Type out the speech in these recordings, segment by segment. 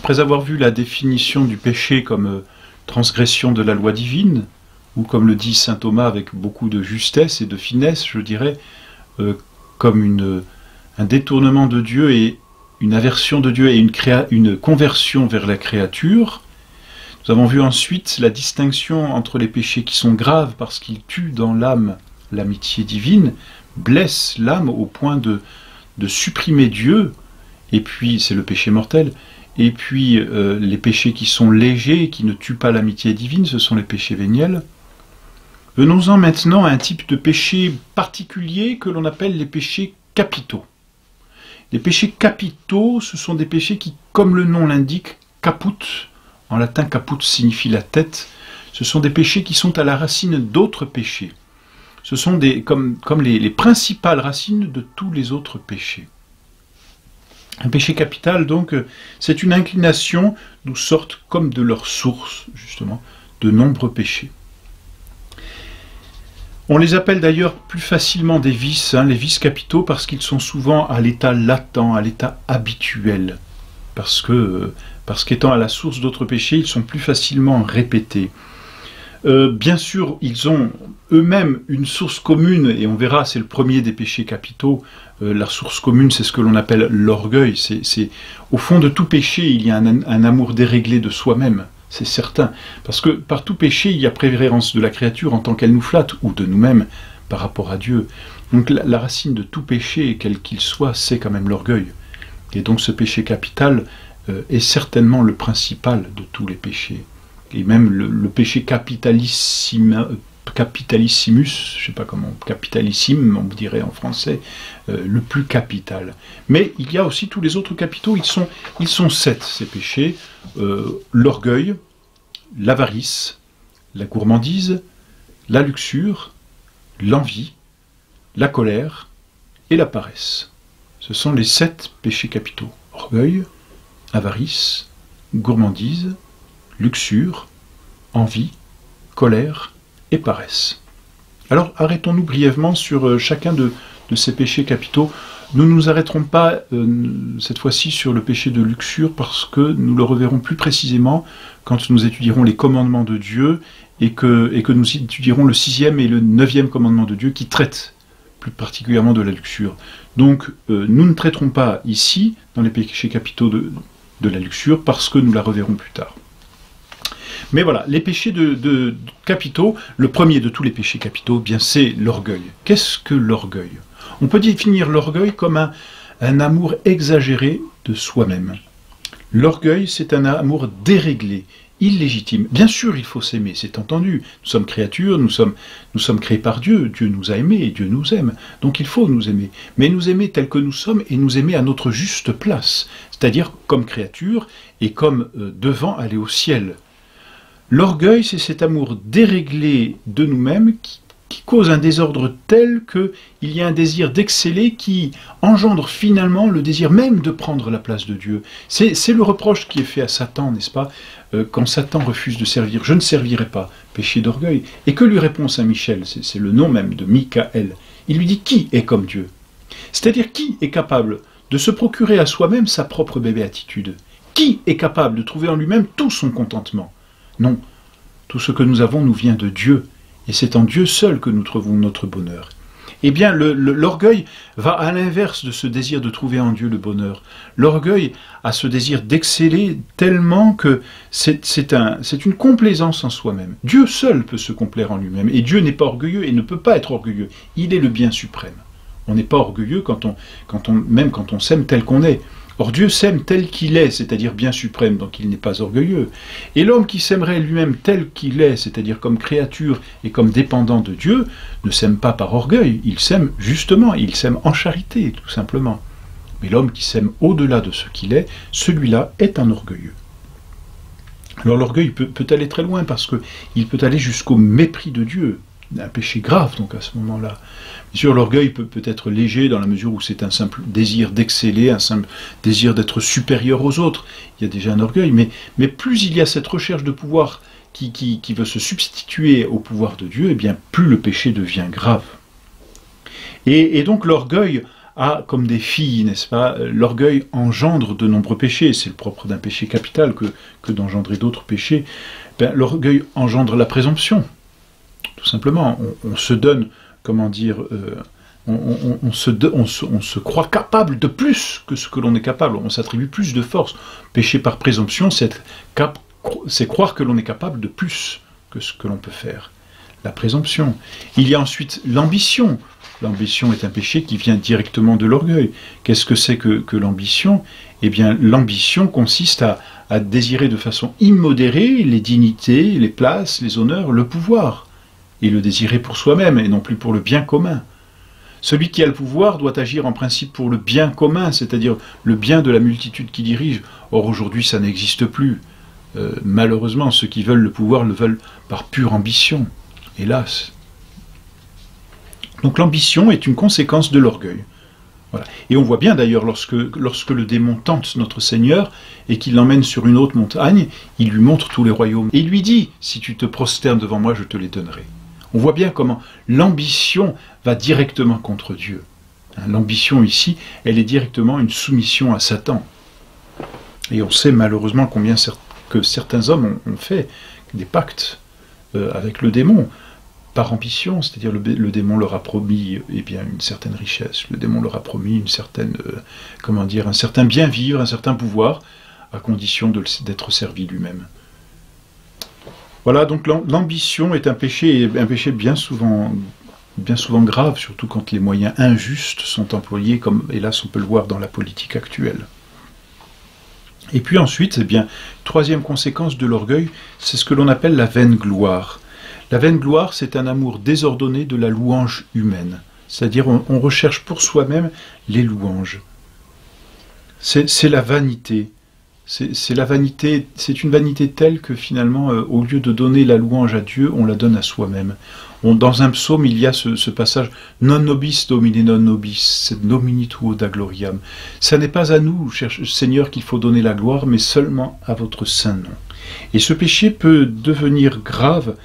Après avoir vu la définition du péché comme transgression de la loi divine, ou comme le dit saint Thomas avec beaucoup de justesse et de finesse, je dirais, comme un détournement de Dieu et une aversion de Dieu et une conversion vers la créature, nous avons vu ensuite la distinction entre les péchés qui sont graves parce qu'ils tuent dans l'âme l'amitié divine, blessent l'âme au point de supprimer Dieu, et puis c'est le péché mortel, et puis les péchés qui sont légers, qui ne tuent pas l'amitié divine, ce sont les péchés véniels. Venons-en maintenant à un type de péché particulier que l'on appelle les péchés capitaux. Les péchés capitaux, ce sont des péchés qui, comme le nom l'indique, caput, en latin caput signifie la tête, ce sont des péchés qui sont à la racine d'autres péchés. Ce sont comme les principales racines de tous les autres péchés. Un péché capital, donc, c'est une inclination d'où sortent, comme de leur source, justement, de nombreux péchés. On les appelle d'ailleurs plus facilement des vices, les vices capitaux, parce qu'ils sont souvent à l'état latent, à l'état habituel, parce qu'étant à la source d'autres péchés, ils sont plus facilement répétés. Bien sûr, ils ont eux-mêmes une source commune, et on verra, c'est le premier des péchés capitaux. La source commune, c'est ce que l'on appelle l'orgueil. Au fond de tout péché, il y a un amour déréglé de soi-même. C'est certain, parce que par tout péché, il y a préférence de la créature en tant qu'elle nous flatte, ou de nous-mêmes par rapport à Dieu. Donc la racine de tout péché, quel qu'il soit, c'est quand même l'orgueil. Et donc ce péché capital est certainement le principal de tous les péchés. Et même le péché capitalissimus, je ne sais pas comment, capitalissime, on dirait en français, le plus capital. Mais il y a aussi tous les autres capitaux, ils sont 7, ces péchés. L'orgueil, l'avarice, la gourmandise, la luxure, l'envie, la colère et la paresse. Ce sont les 7 péchés capitaux. Orgueil, avarice, gourmandise, luxure, envie, colère et paresse. Alors arrêtons-nous brièvement sur chacun de ces péchés capitaux. Nous ne nous arrêterons pas cette fois-ci sur le péché de luxure parce que nous le reverrons plus précisément quand nous étudierons les commandements de Dieu et que nous étudierons le 6e et le 9e commandement de Dieu qui traitent plus particulièrement de la luxure. Donc nous ne traiterons pas ici dans les péchés capitaux de la luxure parce que nous la reverrons plus tard. Mais voilà, les péchés capitaux, le premier de tous les péchés capitaux, bien c'est l'orgueil. Qu'est-ce que l'orgueil? On peut définir l'orgueil comme un amour exagéré de soi-même. L'orgueil, c'est un amour déréglé, illégitime. Bien sûr, il faut s'aimer, c'est entendu. Nous sommes créatures, nous sommes créés par Dieu. Dieu nous a aimés et Dieu nous aime. Donc il faut nous aimer. Mais nous aimer tels que nous sommes et nous aimer à notre juste place. C'est-à-dire comme créatures et comme devant aller au ciel. L'orgueil, c'est cet amour déréglé de nous-mêmes qui cause un désordre tel qu'il y a un désir d'exceller qui engendre finalement le désir même de prendre la place de Dieu. C'est le reproche qui est fait à Satan, n'est-ce pas? Quand Satan refuse de servir, je ne servirai pas, péché d'orgueil. Et que lui répond Saint Michel? C'est le nom même de Michael. Il lui dit qui est comme Dieu? C'est-à-dire qui est capable de se procurer à soi-même sa propre béatitude? Qui est capable de trouver en lui-même tout son contentement? Non, tout ce que nous avons nous vient de Dieu, et c'est en Dieu seul que nous trouvons notre bonheur. Eh bien, l'orgueil va à l'inverse de ce désir de trouver en Dieu le bonheur. L'orgueil a ce désir d'exceller tellement que c'est une complaisance en soi-même. Dieu seul peut se complaire en lui-même, et Dieu n'est pas orgueilleux et ne peut pas être orgueilleux. Il est le bien suprême. On n'est pas orgueilleux même quand on s'aime tel qu'on est. Or Dieu s'aime tel qu'il est, c'est-à-dire bien suprême, donc il n'est pas orgueilleux. Et l'homme qui s'aimerait lui-même tel qu'il est, c'est-à-dire comme créature et comme dépendant de Dieu, ne s'aime pas par orgueil, il s'aime justement, il s'aime en charité, tout simplement. Mais l'homme qui s'aime au-delà de ce qu'il est, celui-là est un orgueilleux. Alors l'orgueil peut aller très loin, parce qu'il peut aller jusqu'au mépris de Dieu, un péché grave donc à ce moment-là. Bien sûr, l'orgueil peut être léger dans la mesure où c'est un simple désir d'exceller, un simple désir d'être supérieur aux autres. Il y a déjà un orgueil, mais plus il y a cette recherche de pouvoir qui veut se substituer au pouvoir de Dieu, eh bien plus le péché devient grave. Et donc l'orgueil a comme des filles, n'est-ce pas? L'orgueil engendre de nombreux péchés, c'est le propre d'un péché capital que d'engendrer d'autres péchés. L'orgueil engendre la présomption, tout simplement. On se donne, comment dire, on se croit capable de plus que ce que l'on est capable, on s'attribue plus de force. Péché par présomption, c'est croire que l'on est capable de plus que ce que l'on peut faire. La présomption. Il y a ensuite l'ambition. L'ambition est un péché qui vient directement de l'orgueil. Qu'est-ce que c'est que l'ambition? Eh bien, l'ambition consiste à désirer de façon immodérée les dignités, les places, les honneurs, le pouvoir, et le désirer pour soi-même, et non plus pour le bien commun. Celui qui a le pouvoir doit agir en principe pour le bien commun, c'est-à-dire le bien de la multitude qui dirige. Or, aujourd'hui, ça n'existe plus. Malheureusement, ceux qui veulent le pouvoir le veulent par pure ambition. Hélas. Donc l'ambition est une conséquence de l'orgueil. Voilà. Et on voit bien d'ailleurs, lorsque le démon tente notre Seigneur et qu'il l'emmène sur une haute montagne, il lui montre tous les royaumes. Et il lui dit, si tu te prosternes devant moi, je te les donnerai. On voit bien comment l'ambition va directement contre Dieu. L'ambition ici, elle est directement une soumission à Satan. Et on sait malheureusement que certains hommes ont fait des pactes avec le démon, par ambition, c'est-à-dire le démon leur a promis une certaine richesse, le démon leur a promis une certaine, un certain bien vivre, un certain pouvoir, à condition d'être servi lui-même. Voilà, donc l'ambition est un péché bien souvent grave, surtout quand les moyens injustes sont employés, comme hélas on peut le voir dans la politique actuelle. Et puis ensuite, troisième conséquence de l'orgueil, c'est ce que l'on appelle la vaine gloire. La vaine gloire, c'est un amour désordonné de la louange humaine. C'est-à-dire, on recherche pour soi-même les louanges. C'est la vanité. C'est la vanité. C'est une vanité telle que finalement, au lieu de donner la louange à Dieu, on la donne à soi-même. Dans un psaume, il y a ce passage « Non nobis domine non nobis, sed nomini tuo da gloriam ». Ça n'est pas à nous, Seigneur, qu'il faut donner la gloire, mais seulement à votre saint nom. Et ce péché peut devenir grave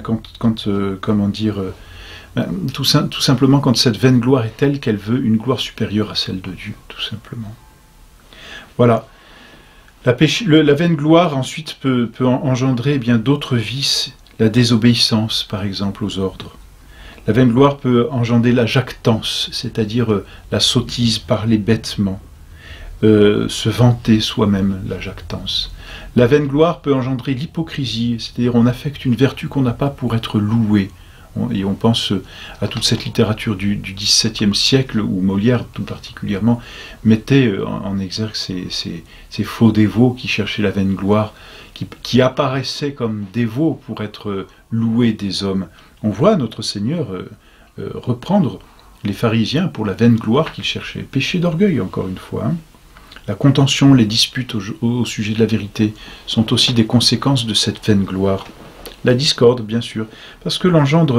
tout simplement quand cette vaine gloire est telle qu'elle veut une gloire supérieure à celle de Dieu, tout simplement. Voilà. La vaine gloire ensuite peut engendrer d'autres vices, la désobéissance par exemple aux ordres. La vaine gloire peut engendrer la jactance, c'est-à-dire la sottise, parler bêtement, se vanter soi-même, la jactance. La vaine gloire peut engendrer l'hypocrisie, c'est-à-dire on affecte une vertu qu'on n'a pas pour être loué. Et on pense à toute cette littérature du XVIIe siècle, où Molière tout particulièrement mettait en exergue ces faux dévots qui cherchaient la vaine gloire, qui apparaissaient comme dévots pour être loués des hommes. On voit notre Seigneur reprendre les pharisiens pour la vaine gloire qu'ils cherchaient. Péché d'orgueil, encore une fois. La contention, les disputes au sujet de la vérité sont aussi des conséquences de cette vaine gloire. La discorde, bien sûr, parce que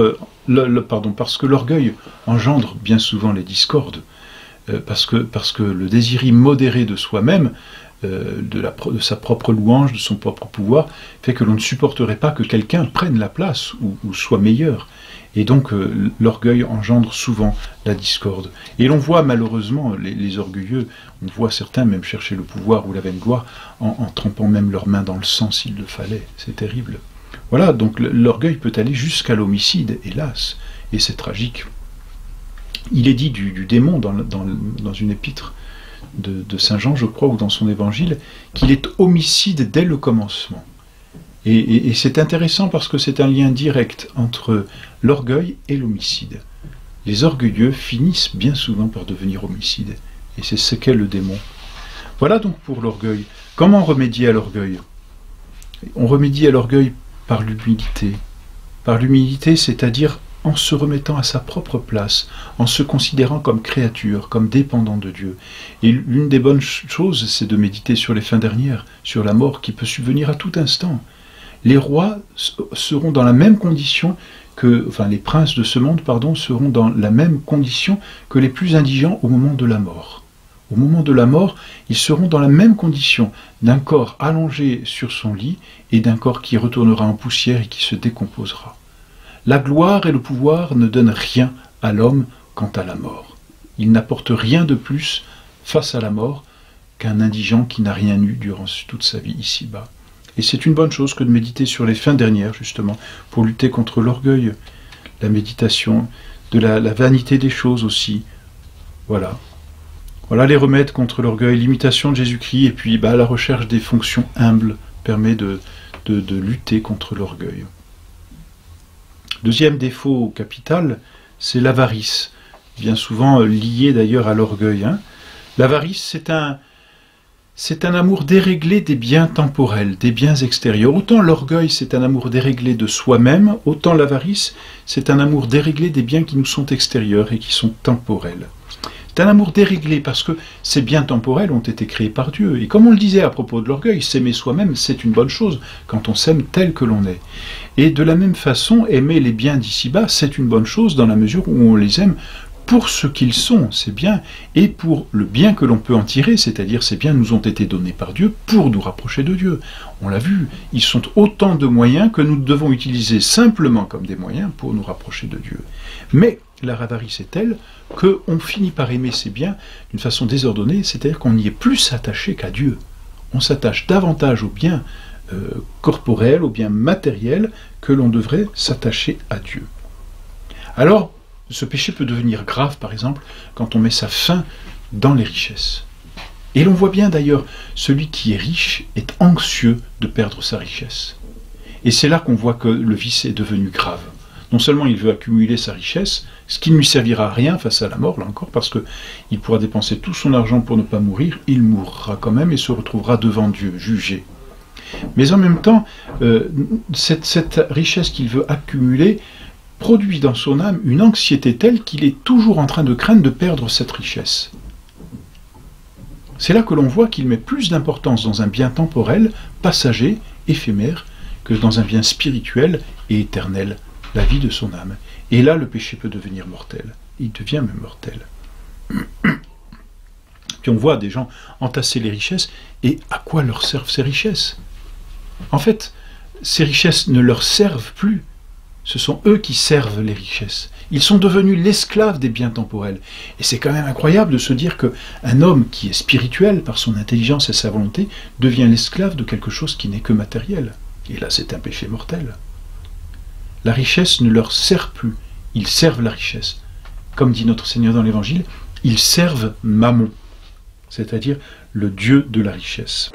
l'orgueil engendre bien souvent les discordes, parce que le désir immodéré de soi-même, de sa propre louange, de son propre pouvoir, fait que l'on ne supporterait pas que quelqu'un prenne la place ou soit meilleur. Et donc l'orgueil engendre souvent la discorde. Et l'on voit malheureusement les orgueilleux, on voit certains même chercher le pouvoir ou la vaine gloire en trempant même leurs mains dans le sang s'il le fallait. C'est terrible. Voilà, donc l'orgueil peut aller jusqu'à l'homicide, hélas, et c'est tragique. Il est dit du démon dans une épître de Saint Jean, je crois, ou dans son évangile, qu'il est homicide dès le commencement. Et c'est intéressant parce que c'est un lien direct entre l'orgueil et l'homicide. Les orgueilleux finissent bien souvent par devenir homicides, et c'est ce qu'est le démon. Voilà donc pour l'orgueil. Comment remédier à l'orgueil? On remédie à l'orgueil par l'humilité. Par l'humilité, c'est-à-dire en se remettant à sa propre place, en se considérant comme créature, comme dépendant de Dieu. Et l'une des bonnes choses, c'est de méditer sur les fins dernières, sur la mort qui peut subvenir à tout instant. Les rois seront dans la même condition les princes de ce monde, seront dans la même condition que les plus indigents au moment de la mort. Au moment de la mort, ils seront dans la même condition d'un corps allongé sur son lit et d'un corps qui retournera en poussière et qui se décomposera. La gloire et le pouvoir ne donnent rien à l'homme quant à la mort. Il n'apporte rien de plus face à la mort qu'un indigent qui n'a rien eu durant toute sa vie ici-bas. Et c'est une bonne chose que de méditer sur les fins dernières, justement, pour lutter contre l'orgueil, la méditation, de la vanité des choses aussi. Voilà. Voilà les remèdes contre l'orgueil, l'imitation de Jésus-Christ, et puis la recherche des fonctions humbles permet de lutter contre l'orgueil. Deuxième défaut capital, c'est l'avarice, bien souvent lié d'ailleurs à l'orgueil. L'avarice, c'est un amour déréglé des biens temporels, des biens extérieurs. Autant l'orgueil, c'est un amour déréglé de soi-même, autant l'avarice, c'est un amour déréglé des biens qui nous sont extérieurs et qui sont temporels. C'est un amour déréglé parce que ces biens temporels ont été créés par Dieu. Et comme on le disait à propos de l'orgueil, s'aimer soi-même, c'est une bonne chose quand on s'aime tel que l'on est. Et de la même façon, aimer les biens d'ici-bas, c'est une bonne chose dans la mesure où on les aime pour ce qu'ils sont, ces biens, et pour le bien que l'on peut en tirer, c'est-à-dire ces biens nous ont été donnés par Dieu pour nous rapprocher de Dieu. On l'a vu, ils sont autant de moyens que nous devons utiliser simplement comme des moyens pour nous rapprocher de Dieu. Mais la avarice est telle qu'on finit par aimer ces biens d'une façon désordonnée, c'est-à-dire qu'on n'y est plus attaché qu'à Dieu. On s'attache davantage aux biens corporels, aux biens matériels, que l'on devrait s'attacher à Dieu. Alors, ce péché peut devenir grave, par exemple, quand on met sa faim dans les richesses. Et l'on voit bien d'ailleurs, celui qui est riche est anxieux de perdre sa richesse. Et c'est là qu'on voit que le vice est devenu grave. Non seulement il veut accumuler sa richesse, ce qui ne lui servira à rien face à la mort, là encore, parce qu'il pourra dépenser tout son argent pour ne pas mourir, il mourra quand même et se retrouvera devant Dieu, jugé. Mais en même temps, cette richesse qu'il veut accumuler produit dans son âme une anxiété telle qu'il est toujours en train de craindre de perdre cette richesse. C'est là que l'on voit qu'il met plus d'importance dans un bien temporel, passager, éphémère, que dans un bien spirituel et éternel, la vie de son âme. Et là, le péché peut devenir mortel. Il devient même mortel. Puis on voit des gens entasser les richesses, et à quoi leur servent ces richesses? En fait, ces richesses ne leur servent plus. Ce sont eux qui servent les richesses. Ils sont devenus l'esclave des biens temporels. Et c'est quand même incroyable de se dire qu'un homme qui est spirituel par son intelligence et sa volonté devient l'esclave de quelque chose qui n'est que matériel. Et là, c'est un péché mortel. La richesse ne leur sert plus. Ils servent la richesse. Comme dit notre Seigneur dans l'Évangile, ils servent Mammon, c'est-à-dire le Dieu de la richesse.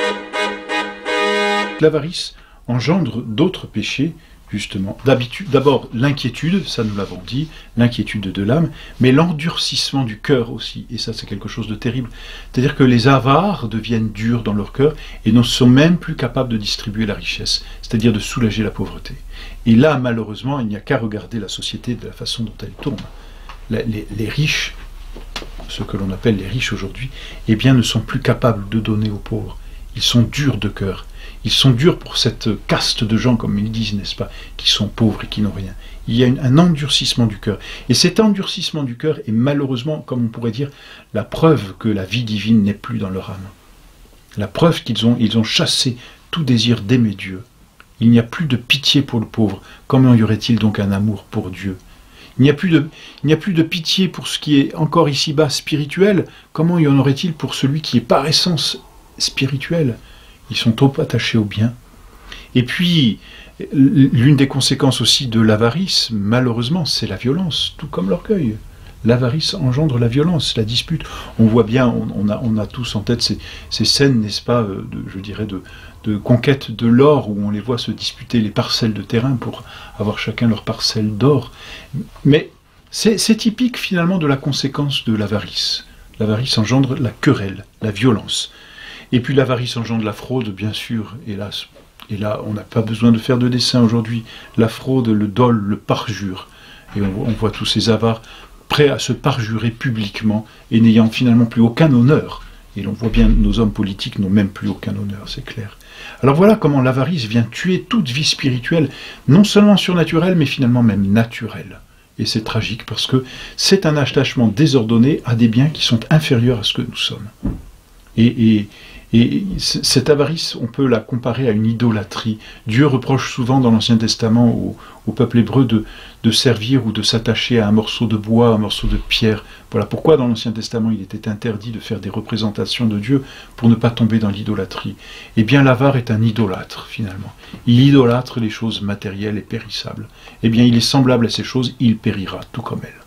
L'avarice engendre d'autres péchés, justement. D'abord, l'inquiétude, ça nous l'avons dit, l'inquiétude de l'âme, mais l'endurcissement du cœur aussi, et ça c'est quelque chose de terrible. C'est-à-dire que les avares deviennent durs dans leur cœur et ne sont même plus capables de distribuer la richesse, c'est-à-dire de soulager la pauvreté. Et là, malheureusement, il n'y a qu'à regarder la société de la façon dont elle tourne. Les riches, ce que l'on appelle les riches aujourd'hui, eh bien, ne sont plus capables de donner aux pauvres. Ils sont durs de cœur. Ils sont durs pour cette caste de gens, comme ils disent, n'est-ce pas, qui sont pauvres et qui n'ont rien. Il y a un endurcissement du cœur. Et cet endurcissement du cœur est malheureusement, comme on pourrait dire, la preuve que la vie divine n'est plus dans leur âme. La preuve qu'ils ont chassé tout désir d'aimer Dieu. Il n'y a plus de pitié pour le pauvre. Comment y aurait-il donc un amour pour Dieu? Il n'y a plus de pitié pour ce qui est encore ici-bas spirituel. Comment y en aurait-il pour celui qui est par essence spirituel? Ils sont trop attachés au bien. Et puis, l'une des conséquences aussi de l'avarice, malheureusement, c'est la violence, tout comme l'orgueil. L'avarice engendre la violence, la dispute. On voit bien, on a tous en tête ces scènes, n'est-ce pas, je dirais, de conquête de l'or, où on les voit se disputer les parcelles de terrain pour avoir chacun leur parcelle d'or. Mais c'est typique finalement de la conséquence de l'avarice. L'avarice engendre la querelle, la violence. Et puis l'avarice engendre la fraude, bien sûr, hélas. Et là, on n'a pas besoin de faire de dessin aujourd'hui. La fraude, le dol, le parjure. Et on voit tous ces avares prêts à se parjurer publiquement et n'ayant finalement plus aucun honneur. Et l'on voit bien, nos hommes politiques n'ont même plus aucun honneur, c'est clair. Alors voilà comment l'avarice vient tuer toute vie spirituelle, non seulement surnaturelle, mais finalement même naturelle. Et c'est tragique parce que c'est un attachement désordonné à des biens qui sont inférieurs à ce que nous sommes. Et cette avarice, on peut la comparer à une idolâtrie. Dieu reproche souvent dans l'Ancien Testament au peuple hébreu de servir ou de s'attacher à un morceau de bois, un morceau de pierre. Voilà pourquoi dans l'Ancien Testament il était interdit de faire des représentations de Dieu pour ne pas tomber dans l'idolâtrie. Eh bien l'avare est un idolâtre finalement. Il idolâtre les choses matérielles et périssables. Eh bien il est semblable à ces choses, il périra tout comme elles.